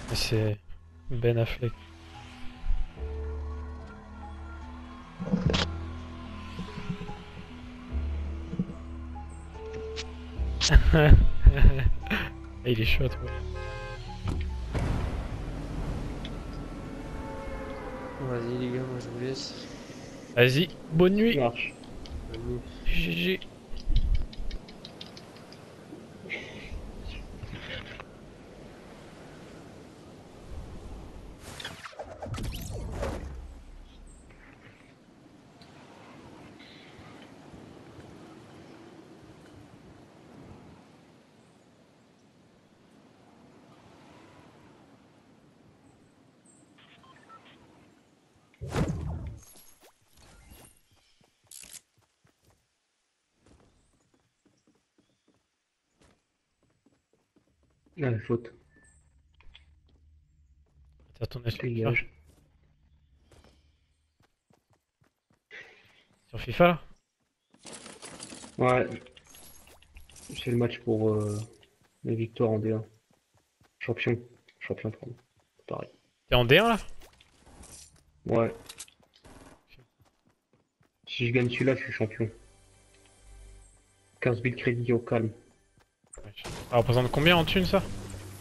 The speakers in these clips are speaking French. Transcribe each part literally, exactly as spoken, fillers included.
C'est Ben Affleck. Il est chaud, toi. Vas-y les gars, moi je vous laisse. Vas-y, bonne Ça nuit. marche. Bonne nuit. G G. Ah, la faute. T'as ton sur FIFA. Dégage. Sur FIFA là? Ouais. C'est le match pour euh, la victoire en D un. Champion. Champion, pardon. Pareil. T'es en D un là? Ouais. Si je gagne celui-là, je suis champion. quinze mille crédits au calme. Ça représente combien en thunes ça?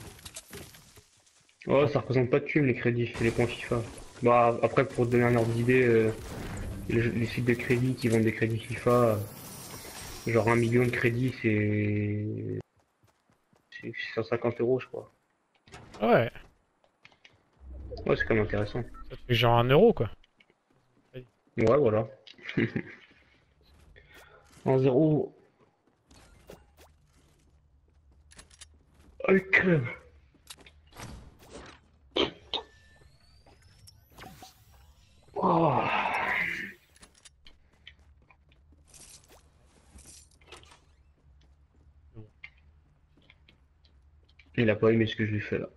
Oh, ça représente pas de thunes les crédits, c'est les points FIFA. Bah, après, pour te donner un ordre d'idée, euh, les, les sites de crédit qui vendent des crédits FIFA, euh, genre un million de crédits, c'est. C'est cent cinquante euros, je crois. Ouais, Ouais, c'est quand même intéressant. ça te fait genre un euro quoi. Ouais, voilà. un zéro. Oh, il crève. Oh. Il a pas aimé ce que je lui fais là.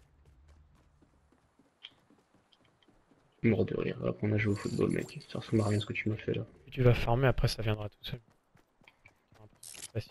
Mort de rire. Hop, on a joué au football, mec. Ça ressemble à rien ce que tu m'as fait là. Plus tu vas farmer, après ça viendra tout seul. Facile.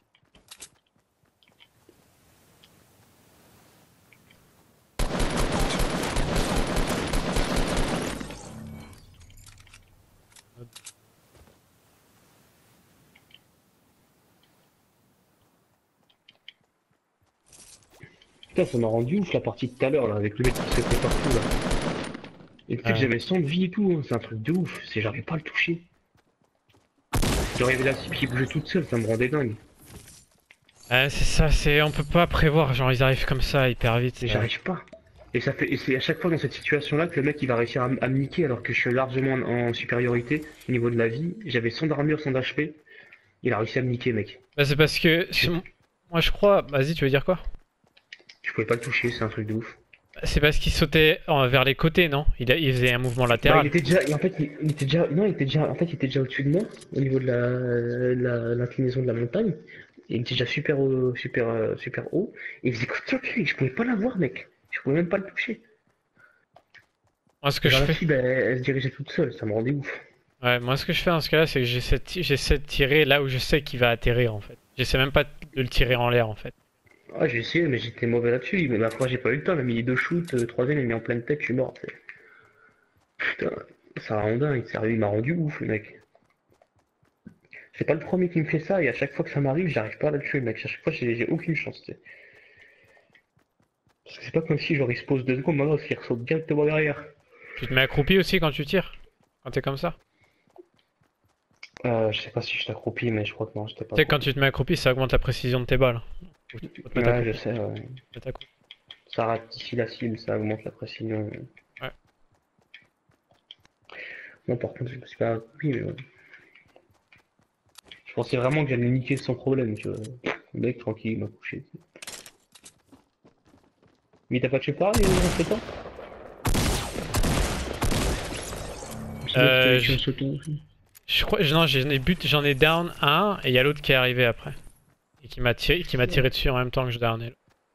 Putain, ça m'a rendu ouf la partie de tout à l'heure là, avec le mec qui se fait partout là. Et peut-être que Ouais. j'avais cent de vie et tout, hein. C'est un truc de ouf. C'est j'arrivais pas à le toucher. J'arrivais la cible qui bougeait toute seule, ça me rendait dingue. Ouais, c'est ça, c'est on peut pas prévoir, genre ils arrivent comme ça hyper vite. Mais ça- j'arrive pas. Et ça fait, et c'est à chaque fois dans cette situation-là que le mec il va réussir à, m- à me niquer alors que je suis largement en, en supériorité au niveau de la vie. J'avais cent d'armure, cent d'H P. Il a réussi à me niquer, mec. Bah, c'est parce que Je- moi je crois. Vas-y, tu veux dire quoi? Je pouvais pas le toucher, c'est un truc de ouf. C'est parce qu'il sautait en- vers les côtés, non? Il, a- il faisait un mouvement Bah, latéral. il était déjà, et en fait, il, il était déjà, non, il était déjà, en fait, il était déjà au-dessus de moi, au niveau de la, la- l'inclinaison de la montagne. Il était déjà super, haut- super, euh, super haut. Et il faisait comme ça, puis je pouvais pas l'avoir, mec. Je pouvais même pas le toucher. Moi ce que Genre je la fais. cible, elle, elle se dirigeait toute seule, ça me rendait ouf. Ouais, moi ce que je fais dans ce cas-là, c'est que j'essaie de, ti- j'essaie de tirer là où je sais qu'il va atterrir en fait. J'essaie même pas de le tirer en l'air en fait. Ah, j'ai essayé, mais j'étais mauvais là-dessus. Mais ma foi, j'ai pas eu le temps. Il m'a mis deux shoots, euh, troisième, il m'a mis en pleine tête, je suis mort. C'est- Putain, ça rend dingue, sérieux, il m'a rendu ouf, le mec. C'est pas le premier qui me fait ça, et à chaque fois que ça m'arrive, j'arrive pas à le tuer, mec. À chaque fois, j'ai j'ai aucune chance, tu sais. Parce que c'est pas comme si genre il se pose deux secondes, maintenant, il ressaute directement derrière. Tu te mets accroupi aussi quand tu tires? Quand t'es comme ça? Euh, je sais pas si je t'accroupis, mais je crois que non, j'étais pas Tu sais, quand accroupi. tu te mets accroupi, ça augmente la précision de tes balles. Faut te faut te mettre Ouais, je accroupi. sais, ouais. Te mettre accroupi. Ça ratissit la cible, ça augmente la précision. Ouais. Non, par contre, je me suis pas accroupi, mais ouais. Je pensais vraiment que j'allais le niquer sans problème, tu vois. Le mec, tranquille, il m'a couché. Mais t'as pas tué pareil, en temps Euh, je- Je crois, non, j'en ai but, j'en ai down un et il y a l'autre qui est arrivé après. Et qui m'a tiré, qui m'a tiré dessus en même temps que je downais.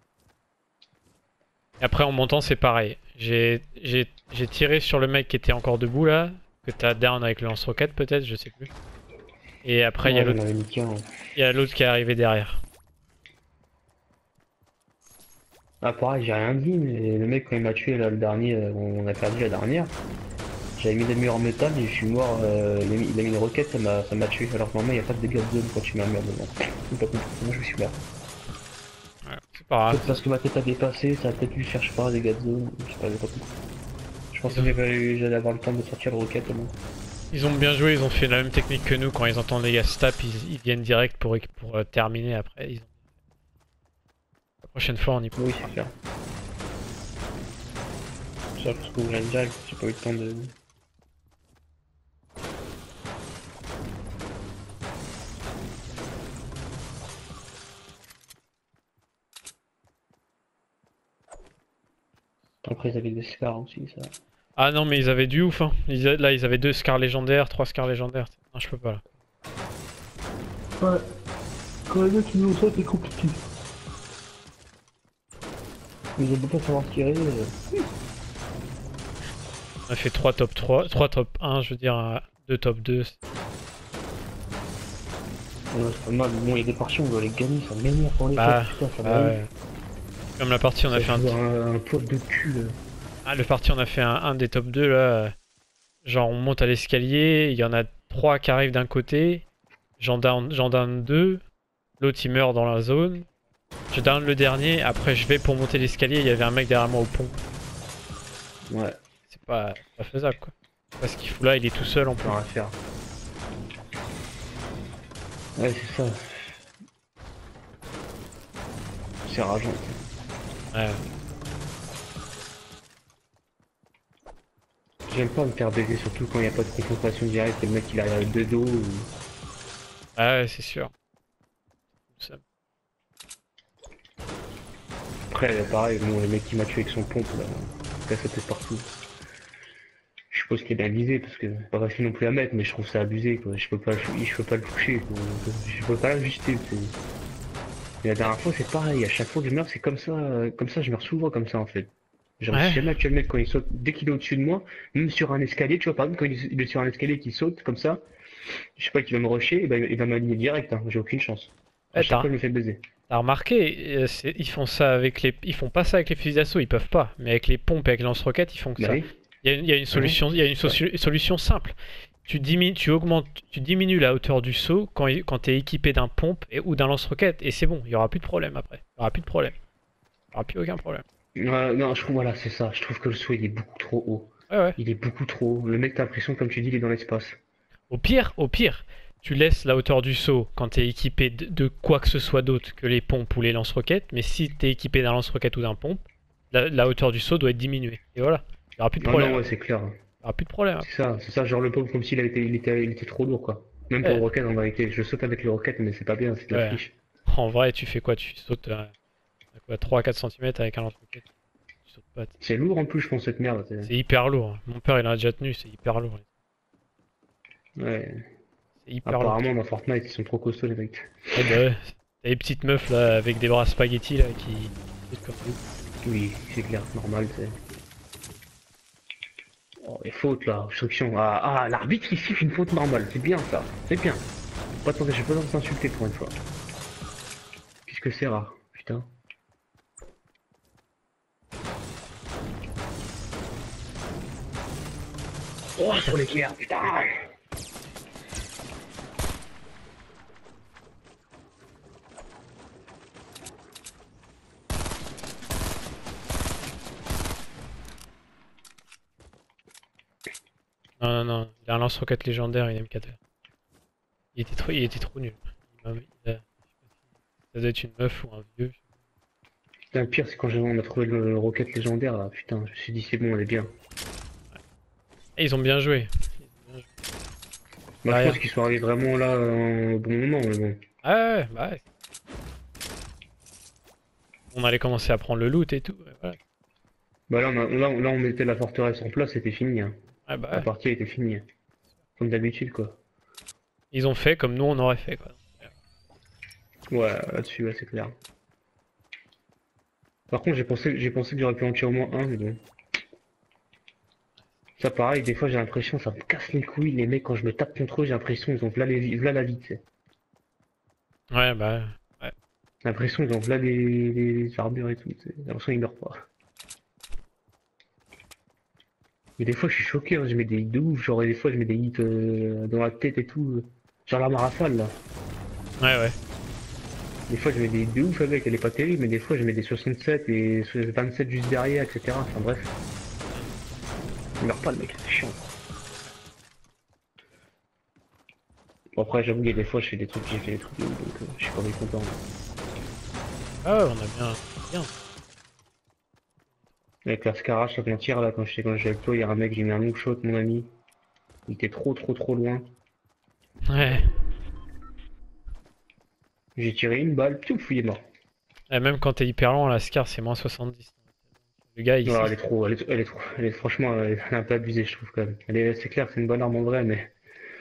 Et après en montant c'est pareil. J'ai j'ai j'ai tiré sur le mec qui était encore debout là, que t'as down avec le lance-roquette peut-être, je sais plus. Et après il y a Ouais, j'en l'autre avais niqué un. il y a l'autre qui est arrivé derrière. Ah pareil, j'ai rien dit, mais le mec quand il m'a tué là, le dernier, euh, on a perdu la dernière, j'avais mis des murs en métal et je suis mort, euh, il, a mis, il a mis une roquette, ça m'a ça m'a tué, alors que normalement il n'y a pas de dégâts de zone quand tu mets un mur devant. J'ai pas compris comment je me suis mort. Ouais, c'est pas grave. Peut-être parce que ma tête a dépassé, ça a peut-être dû faire, je sais pas, des dégâts de zone, je sais pas, j'ai pas compris. Je pensais que j'avais- j'allais avoir le temps de sortir le roquette au moins. Ils ont bien joué, ils ont fait la même technique que nous. Quand ils entendent les gars stop, ils, ils viennent direct pour, pour euh, terminer après. Ils ont... La prochaine fois, on y Oui, pourra. c'est clair. Ça, parce que vous l'avez direct, j'ai pas eu le temps de... Après, ils avaient des scars aussi, ça. Ah non, mais ils avaient du ouf, hein. Ils a- Là, ils avaient deux scars légendaires, trois scars légendaires. Non, je peux pas là. Ouais. Quand les mecs ils nous ça, c'est compliqué. Mais ils aiment pas savoir tirer. Euh... On a fait trois top trois, trois top un, je veux dire, deux top deux. Ouais, c'est pas mal. Bon, il y a des parties où on doit les gagner, ça m'énerve pour les Bah, faire, putain, ça bah m'énerve. ouais. Comme la partie, on a Ça fait un... joue un, un poids de cul, là. Ah, le parti, on a fait un, un des top deux là. euh, Genre, on monte à l'escalier, il y en a trois qui arrivent d'un côté. J'en down, j'en down deux. L'autre, il meurt dans la zone. Je down le dernier, après je vais pour monter l'escalier, il y avait un mec derrière moi au pont. Ouais, C'est pas, pas faisable quoi. Parce qu'il fout là, il est tout seul en plus. rien à faire. Ouais, c'est ça. C'est rageant. Ouais. J'aime pas me faire baiser, surtout quand il n'y a pas de confrontation directe et le mec il arrive de dos. Ou... Ah ouais, c'est sûr. Ça- Après, là, pareil, bon, le mec qui m'a tué avec son pompe, là, il casse sa tête partout. Je suppose qu'il est bien visé parce que c'est pas facile non plus à mettre, mais je trouve ça abusé quoi. Je peux pas, le- je peux pas le toucher, quoi. Je peux pas l'ajuster. c'est- Et la dernière fois c'est pareil, à chaque fois que je meurs c'est comme ça, euh, comme ça je meurs souvent comme ça en fait. Je réussis Ouais. jamais à tuer le mec quand il saute, dès qu'il est au-dessus de moi, même sur un escalier, tu vois par exemple quand il il est sur un escalier qui saute comme ça, je sais pas qu'il va me rusher, et ben il va m'aligner direct, hein. J'ai aucune chance. À Ouais, chaque t'as fois je me fais baiser. t'as remarqué, euh, c'est- ils font ça avec les, ils font pas ça avec les fusils d'assaut, ils peuvent pas. Mais avec les pompes et avec les lance-roquettes, ils font que Bah ça. oui. Il y a une, il y a une solution, il y a une soci- solution simple. Tu diminues, tu augmentes, tu diminues la hauteur du saut quand, il- quand tu es équipé d'un pompe et, ou d'un lance-roquette et c'est bon, il y aura plus de problème après. Il y aura plus de problème. Il y aura plus aucun problème. Ouais, non, je trouve, voilà, c'est ça. Je trouve que le saut il est beaucoup trop haut. Ouais ouais. Il est beaucoup trop haut. Le mec, t'as l'impression, comme tu dis, il est dans l'espace. Au pire, au pire, tu laisses la hauteur du saut quand tu es équipé de, de quoi que ce soit d'autre que les pompes ou les lance-roquettes, mais si tu es équipé d'un lance-roquette ou d'un pompe, la, la hauteur du saut doit être diminuée. Et voilà, il y aura plus de Non, problème. non, ouais, Il c'est clair. y aura plus de problème. C'est ça, c'est ça, genre le pauvre comme s'il avait été, il était, il était trop lourd quoi. Même pour Ouais, le rocket en vérité, je saute avec le rocket mais c'est pas bien, c'est de la ouais. triche. En vrai, tu fais quoi? Tu sautes à, à quoi, trois à quatre centimètres avec un lance-roquette. Tu sautes pas. C'est lourd en plus je pense cette merde. c'est- C'est hyper lourd, hein. Mon père il en a déjà tenu, c'est hyper lourd. Ouais. C'est hyper lourd. Apparemment dans Fortnite ils sont trop costauds les mecs. Ouais, bah ouais. T'as les petites meufs là avec des bras spaghetti là qui sautent comme des ouf. Oui, c'est clair, normal c'est. Oh les fautes là, obstruction. Ah, ah l'arbitre il siffle une faute normale, c'est bien ça, c'est bien. Pas attendez, je vais pas t'insulter pour une fois. Puisque c'est rare, putain. Oh sur l'éclair, putain. Non, non, non, il a un lance-roquette légendaire, il aime quatre. Il était trop, il était trop nul. Il m'a- il a- Ça doit être une meuf ou un vieux. Putain, le pire c'est quand j'ai- on a trouvé le, le rocket légendaire là, putain, je me suis dit c'est bon, elle est bien. Et ils ont bien joué. Ils ont bien joué. Moi je Derrière. pense qu'ils sont arrivés vraiment là euh, au bon moment, mais bon. Ah ouais, ouais, bah ouais. On allait commencer à prendre le loot et tout. Ouais, voilà. Bah là on, a- là, on- là, on mettait la forteresse en place, c'était fini. Hein. Ouais, bah La ouais. partie était finie. Comme d'habitude quoi. Ils ont fait comme nous on aurait fait quoi. Ouais, là-dessus, ouais, c'est clair. Par contre, j'ai pensé, j'ai pensé que j'aurais pu en tuer au moins un, mais bon. Ça, pareil, des fois, j'ai l'impression, ça me casse les couilles, les mecs, quand je me tape contre eux, j'ai l'impression qu'ils ont v'là, les, v'là la vie, tu sais. Ouais, bah ouais. J'ai l'impression qu'ils ont là les, les armures et tout. J'ai l'impression qu'ils meurent pas. Mais des fois, je suis choqué, hein, je mets des hits de ouf. Genre, des fois, je mets des hits euh, dans la tête et tout. Genre l'arme à rafale, là. Ouais, ouais. Des fois, je mets des hits de ouf avec, elle est pas terrible, mais des fois, je mets des soixante-sept et vingt-sept juste derrière, et cetera. Enfin, bref. Il meurt pas, le mec, c'est chiant. Bon, après, j'avoue qu'il y a des fois, je fais des trucs, j'ai fait des trucs de ouf, donc euh, je suis pas mécontent. Ah ouais, on a bien. Bien. Avec la Scarage, sans mentir, là, quand j'étais quand j'étais avec toi, il y a un mec, j'ai mis un long shot, mon ami. Il était trop, trop, trop loin. Ouais. J'ai tiré une balle, piouf, il est mort. Et même quand t'es hyper lent, la Scar c'est moins soixante-dix. Le gars il. Non, elle est trop, elle est, elle est trop, elle est franchement, elle est un peu abusée, je trouve, quand même. Elle est, c'est clair, c'est une bonne arme en vrai, mais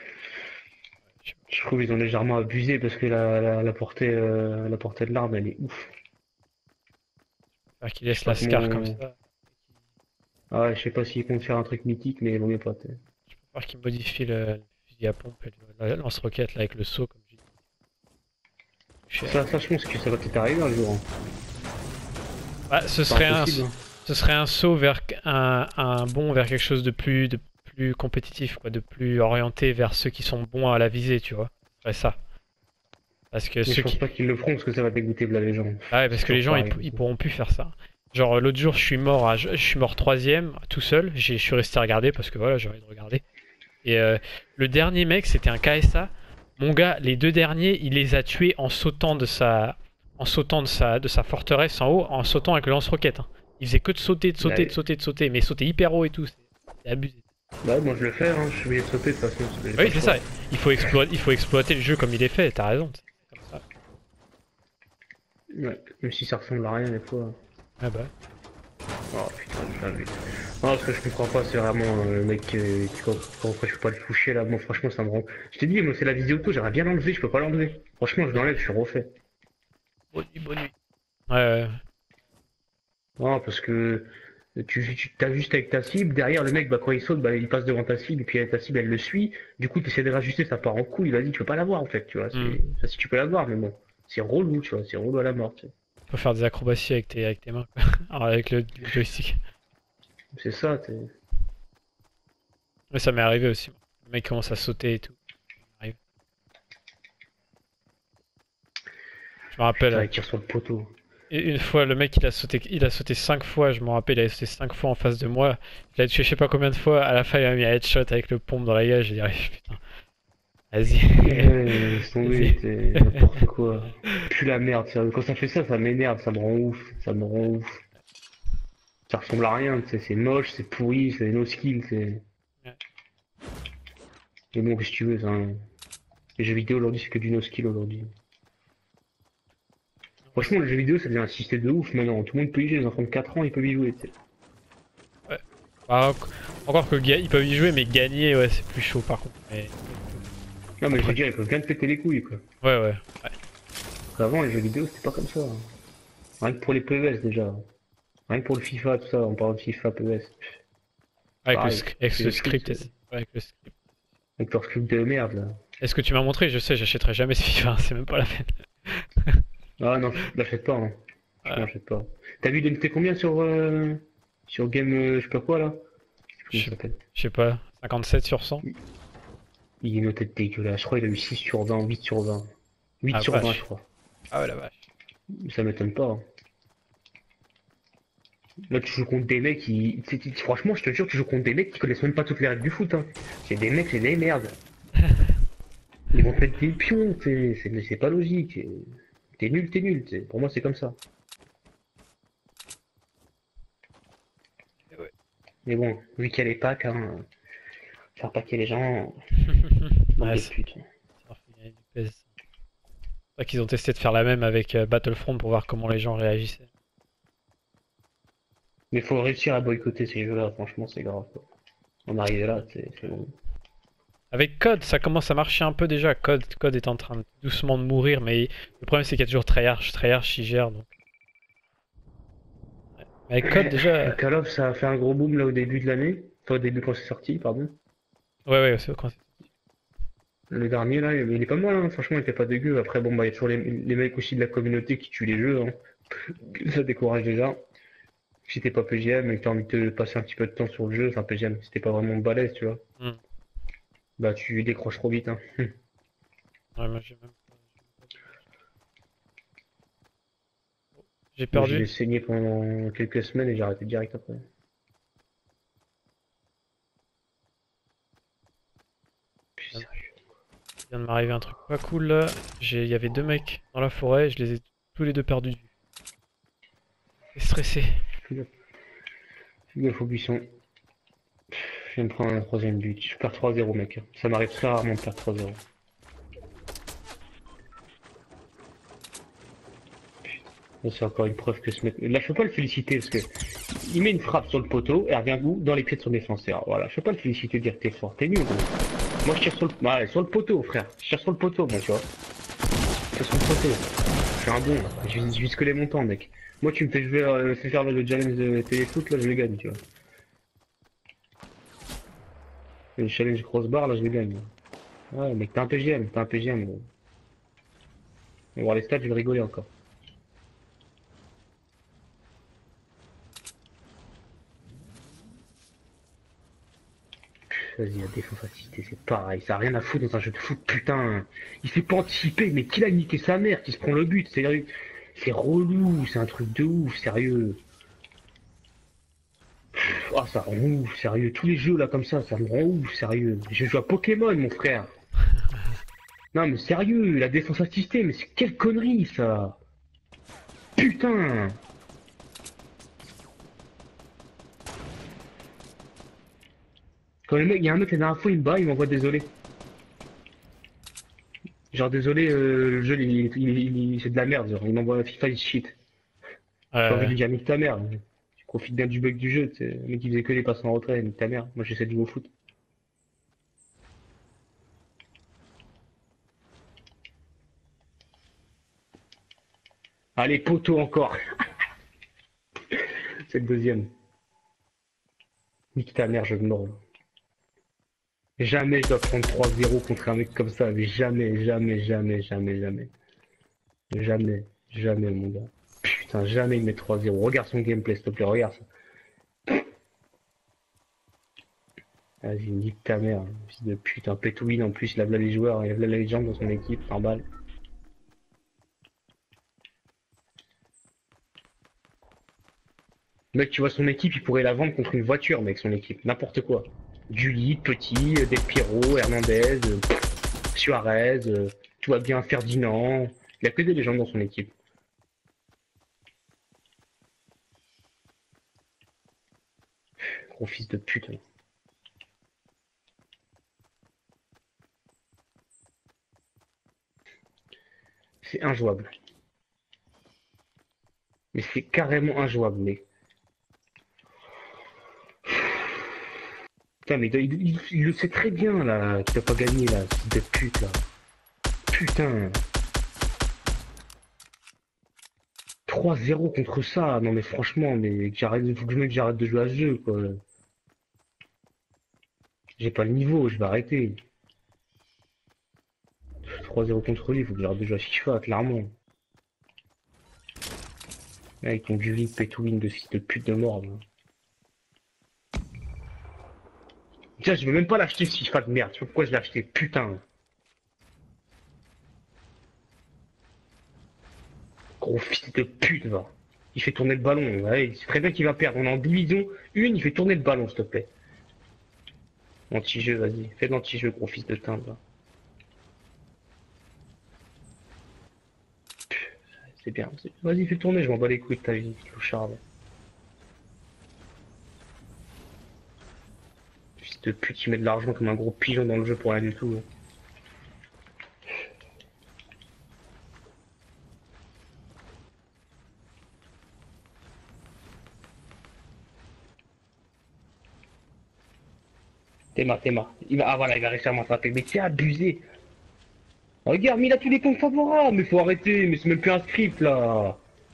je trouve qu'ils ont légèrement abusé parce que la, la, la portée, euh, la portée de l'arme, elle est ouf. Faire qu'il Je laisse sais pas la Scar comme comment... ça. Ah ouais, je sais pas s'ils comptent faire un truc mythique, mais il vaut mieux pas, t'sais. Je préfère qu'il modifie le, le fusil à pompe et le, la lance-roquette là avec le saut comme je dis. Je- Ça, ça, je pense que ça va peut-être arriver un jour, hein. Bah, ce C'est serait pas un, impossible, hein. ce serait un saut vers un, un bond vers quelque chose de plus, de plus compétitif, quoi, de plus orienté vers ceux qui sont bons à la visée, tu vois. Ce serait ça. Parce que Mais ceux je pense qui, pas qu'ils le feront parce que ça va dégoûter de les gens. ah ouais, C'est parce que les toujours gens ils, pareil. pou- ils pourront plus faire ça. Genre l'autre jour je suis mort, à, je, je suis mort troisième tout seul. J'ai- Je suis resté à regarder parce que voilà j'ai envie de regarder. Et euh, le dernier mec c'était un K S A. Mon gars, les deux derniers il les a tués en sautant de sa, en sautant de sa, de sa forteresse en haut, en sautant avec le lance-roquette, hein. Il faisait que de sauter, de sauter, de Ouais. sauter, de sauter, mais sauter hyper haut et tout. C'est c'est abusé. Bah, moi je le fais, hein. Je suis obligé de sauter de toute façon. Parce que j'ai Ah pas oui le c'est choix. ça. Il faut exploiter, il faut exploiter le jeu comme il est fait. T'as raison. C'est comme ça. Ouais. Même si ça ressemble à rien des fois. Ah bah. Oh putain, j'ai pas vu. Non, ce que je comprends pas, c'est vraiment euh, le mec euh, qui comprend pourquoi je peux pas le toucher là. Moi, franchement, ça me rend. Je t'ai dit, moi, c'est la vidéo auto, j'aimerais bien l'enlever, je peux pas l'enlever. Franchement, je l'enlève, je suis refait. Bonne nuit, bonne nuit. Ouais, ouais. Non, parce que tu, tu t'as juste avec ta cible, derrière le mec, bah, quand il saute, bah, il passe devant ta cible, et puis ta cible, elle le suit. Du coup, tu essaies de rajuster, ça part en couille, vas-y, tu peux pas l'avoir en fait, tu vois. Hmm. C'est... Ça, si tu peux l'avoir, mais bon, c'est relou, tu vois, c'est relou à la mort, tu sais. Faut faire des acrobaties avec tes, avec tes mains, quoi. Alors, avec le, le joystick. C'est ça, t'es. Mais ça m'est arrivé aussi. Le mec commence à sauter et tout. Ça m'arrive. Je me rappelle, Putain, euh, il tire sur le poteau. une fois, le mec il a sauté, il a sauté cinq fois. Je me rappelle, il a sauté cinq fois en face de moi. Il a tué je sais pas combien de fois. À la fin, il m'a mis un headshot avec le pompe dans la gueule. J'ai dit, ouais, putain, vas-y. Ouais, laisse tomber, Vas-y. c'est n'importe quoi. Plus la merde, sérieux. Quand ça fait ça, ça m'énerve, ça me rend ouf, ça me rend ouf. Ça ressemble à rien, tu sais, c'est moche, c'est pourri, c'est no skill, c'est. Ouais. Mais bon, qu'est-ce que tu veux, ça, hein. Les jeux vidéo aujourd'hui, c'est que du no skill aujourd'hui. Franchement, les jeux vidéo, ça devient un système de ouf maintenant. Tout le monde peut y jouer, les enfants de quatre ans, ils peuvent y jouer, tu sais. Bah, enc- encore que ga- ils peuvent y jouer, mais gagner, ouais, c'est plus chaud par contre. Mais- Non, mais je veux dire, ils peuvent bien te péter les couilles, quoi. Ouais, ouais. Avant, les jeux vidéo, c'était pas comme ça, hein. Rien que pour les P E S déjà. Rien que pour le FIFA, tout ça, on parle de FIFA, P E S. Avec le, Pareil, sc- avec c'est le le script. script, est- ouais, avec le script. Avec leur script de merde, là. Est-ce que tu m'as montré? Je sais, j'achèterai jamais ce FIFA, c'est même pas la peine. Ah non, l'achète pas, hein. Je Ouais. l'achète pas. T'as vu, il était combien sur, euh, sur Game, euh, je sais pas quoi, là? Je sais plus comment Je il s'appelle. je sais pas, cinquante-sept sur cent? Il est noté dégueulasse. Je crois qu'il a eu six sur vingt, huit sur vingt. huit Ah, sur vache. vingt, je crois. Ah ouais, la vache. Ça m'étonne pas, hein. Là, tu joues contre des mecs qui. tu- tu- Franchement, je te jure, tu joues contre des mecs qui connaissent même pas toutes les règles du foot, hein. C'est des mecs, c'est des merdes. Ils vont te mettre des pions, t'sais, c'est c'est pas logique. et- T'es nul, t'es nul, t'sais. Pour moi, c'est comme ça. Ouais. Mais bon, vu qu'il y a les packs, hein, faire packer les gens, bande Ouais, de c'est putes. ça leur fait gagner du P S. C'est vrai qu'ils ont testé de faire la même avec euh, Battlefront pour voir comment les gens réagissaient. Mais faut réussir à boycotter ces jeux-là, franchement, c'est grave, quoi. On arrive là, c'est c'est bon. Avec Code, ça commence à marcher un peu déjà. Code, Code est en train de, doucement de mourir, mais le problème c'est qu'il y a toujours Treyarch. Treyarch il gère donc. Ouais. Mais avec Code déjà. Call of, ça a fait un gros boom là au début de l'année. Enfin, au début quand c'est sorti, pardon. Ouais, ouais, c'est quand c'est- Le dernier là, il est pas mal, hein. Franchement, il était pas dégueu. Après, bon, bah, il y a toujours les, les mecs aussi de la communauté qui tuent les jeux, hein. Ça décourage déjà. Si t'es pas P G M et que t'as envie de te passer un petit peu de temps sur le jeu, enfin P G M, si t'es pas vraiment balèze, tu vois, Hmm. bah tu décroches trop vite, hein. Ouais, moi j'ai même pas, j'ai même pas de match. J'ai Moi, je l'ai perdu. saigné pendant quelques semaines et j'ai arrêté direct après. Puis, Il sérieux. vient de m'arriver un truc pas cool là. J'ai, il y avait deux mecs dans la forêt, je les ai tous les deux perdus de vue. Et stressé. Fais gaffe, fais gaffe au buisson. Je viens de prendre un troisième but. Je perds trois zéro, mec. Ça m'arrive très rarement de perdre trois zéro. Là, c'est encore une preuve que ce mec. Là, je peux pas le féliciter parce que il met une frappe sur le poteau et elle revient où? Dans les pieds de son défenseur. Voilà, je peux pas le féliciter, dire que t'es fort, t'es nul, gros. Moi, je tire sur le, ouais, sur le poteau, frère. Je tire sur le poteau, moi, tu vois. Je tire sur le poteau. Je suis un bon, là. Je vise, je vise que les montants, mec. Moi, tu me fais jouer, euh, fais faire le challenge de téléfoot, là, je le gagne, tu vois. Le challenge crossbar, là, je le gagne. Ouais, mec, t'as un P G M, t'as un P G M, gros. On va voir les stats, je vais rigoler encore. Vas-y, la défense assistée, c'est pareil, ça a rien à foutre dans un jeu de foot, putain. Il s'est pas anticipé, mais qui l'a niqué sa mère, qui se prend le but, sérieux. C'est relou, c'est un truc de ouf, sérieux. Ah, ça rend ouf, sérieux. Tous les jeux là comme ça, ça me rend ouf, sérieux. Je joue à Pokémon, mon frère. Non, mais sérieux, la défense assistée, mais c'est quelle connerie ça. Putain. Quand le mec, il y a un mec la dernière fois, il me bat, il m'envoie désolé. Genre désolé, euh, le jeu, il, il, il- il- c'est de la merde, genre. Il m'envoie FIFA, il shit. J'ai envie de Euh, lui dire nique ta mère. Tu profites bien du bug du jeu, tu sais. Le mec il faisait que les passes en retrait, nique ta mère. Moi j'essaie de jouer au foot. Allez, poteau encore. C'est le deuxième. Nique ta mère, je me mords. Jamais je dois prendre trois zéro contre un mec comme ça. Mais jamais, jamais, jamais, jamais, jamais. Jamais, jamais, mon gars. Putain, jamais il met trois zéro. Regarde son gameplay, s'il te plaît, regarde ça. Vas-y, nique ta mère. Fils de putain, Pétouine en plus, il a là les joueurs, il a là les gens dans son équipe, par balle. Mec, tu vois son équipe, il pourrait la vendre contre une voiture, mec, son équipe. N'importe quoi. Gulli, Petit, euh, Del Piero, Hernandez, euh, pff, Suarez, euh, tout va bien, Ferdinand. Il a que des légendes dans son équipe. Gros fils de pute. hein. C'est injouable. Mais c'est carrément injouable, mec. Putain, mais il, il- il le sait très bien, là, qu'il a pas gagné, là, fils de pute, là. Putain. trois zéro contre ça. Non, mais franchement, mais j'arrête, faut que je mec, j'arrête de jouer à ce jeu, quoi. J'ai pas le niveau, je vais arrêter. trois zéro contre lui, faut que j'arrête de jouer à FIFA, clairement. Avec ton Gulli, Pétouine de fils de pute de mort, là. Tiens, je vais même pas l'acheter, ce FIFA de merde. Tu vois pourquoi je l'ai acheté, putain. Gros fils de pute, va. Il fait tourner le ballon. Ouais, il sait très bien qu'il va perdre. On est en division une, il fait tourner le ballon, s'il te plaît. Anti-jeu, vas-y. Fais de l'anti-jeu, gros fils de teint, va. C'est bien. c'est- Vas-y, fais tourner, je m'en bats les couilles de ta vie, clochard. va. Fils de pute, il met de l'argent comme un gros pigeon dans le jeu pour rien du tout. hein. Théma, Théma. Il va... Ah voilà, il va réussir à m'attraper. Mais c'est abusé. Regarde, mais il a tous les comptes favorables. Mais faut arrêter, mais c'est même plus un script là.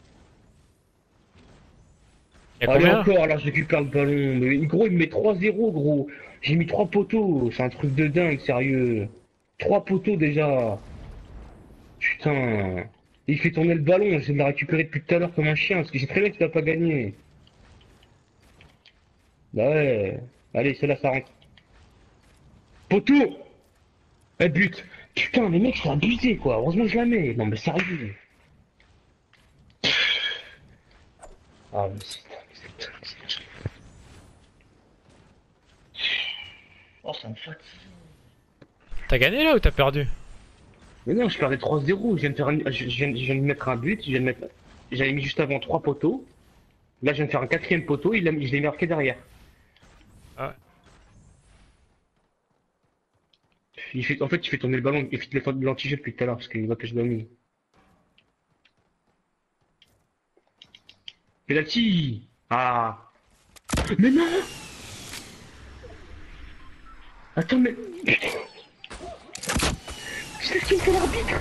y a Allez combien? encore, là je récupère le ballon. Mais gros, il me met trois zéro, gros. J'ai mis trois poteaux. C'est un truc de dingue, sérieux. Trois poteaux déjà. Putain. Il fait tourner le ballon, j'essaie de la récupérer depuis tout à l'heure comme un chien, parce que j'ai très bien que tu vas pas gagner. Bah ouais. Allez, celle-là, ça rentre. Poteau. Elle but. Putain, les mecs, c'est abusé, quoi. Heureusement que je la mets. Non, mais sérieux. Ah, mais c'est... c'est- c'est- Oh, ça me fatigue. T'as gagné là ou t'as perdu? Mais non, je perdais trois zéro. Je viens de faire un... je, je viens... je viens de mettre un but. Je viens de mettre... J'avais mis juste avant trois poteaux. Là, je viens de faire un quatrième poteau. Il a... Je l'ai marqué derrière. Ah ouais. Il fait... En fait, il fait tourner le ballon. Il fait les fautes de l'anti-jeu depuis tout à l'heure parce qu'il voit que je domine. Penalty. Ah. Mais non. Attends, mais... C'est ce qu'il me fait l'arbitre.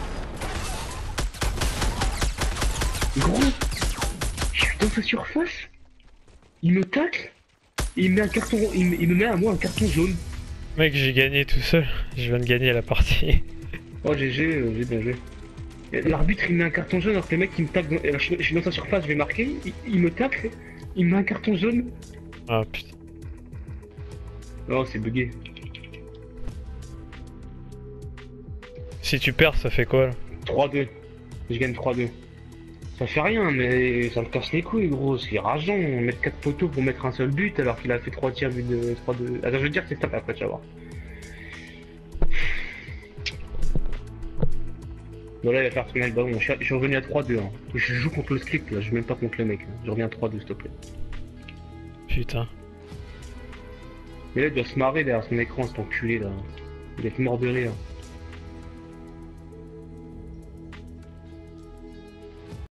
Gros, je suis dans sa surface, il me tacle, et il me met un carton, il me, il me met à moi un carton jaune. Mec, j'ai gagné tout seul. Je viens de gagner la partie. Oh G G, euh, j'ai bien joué. Et l'arbitre il me met un carton jaune alors que le mec il me tacle, dans... alors, je, je suis dans sa surface, je vais marquer, il, il me tacle, il me met un carton jaune. Ah putain. Oh c'est bugué. Si tu perds, ça fait quoi là? trois deux, je gagne trois deux. Ça fait rien, mais ça me casse les couilles, gros, c'est rageant. Mettre quatre poteaux pour mettre un seul but alors qu'il a fait trois tirs but de trois deux. Attends, je veux dire que c'est top après, tu vas voir. Bon, là, il va faire tourner le ballon. Je suis, je suis revenu à trois deux. Hein. Je joue contre le script, là, je joue même pas contre le mec. Là. Je reviens à trois deux, s'il te plaît. Putain. Mais là, il doit se marrer derrière son écran, cet enculé là. Il est mort de rire.